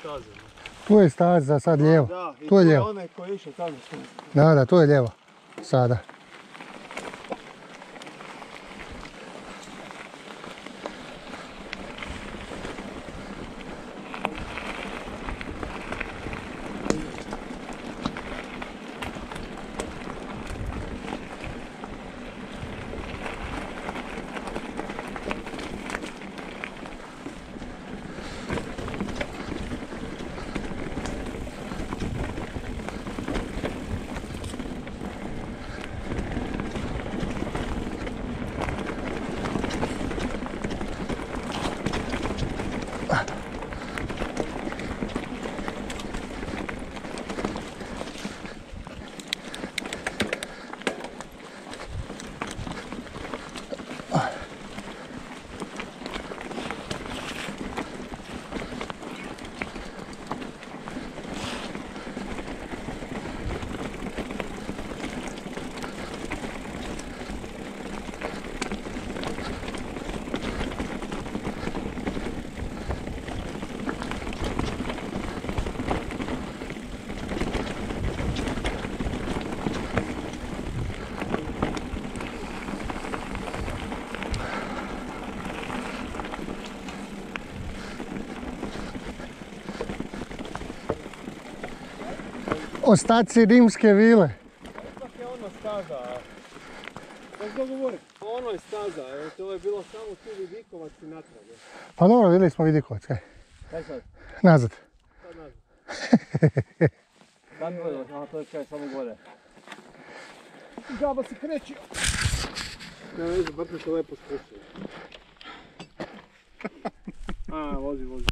staze. Tu je staza sad lijevo. Da, i tu je lijevo. onaj koji je išao tamo što. Da, tu je lijevo. Sada. Ostaci rimske vile. Ipak je ono staza. Da što govorim? Ono je staza, to je bilo samo tu Vidikovac i natrag. Pa dobro, vidjeli smo Vidikovac, kaj? Kaj sad? Nazad. Sad nazad. Sad gledamo, aha, to je kaj, samo gore. Džaba se krećio. Ne vezi, vrlo se lepo spustio. A, vozi.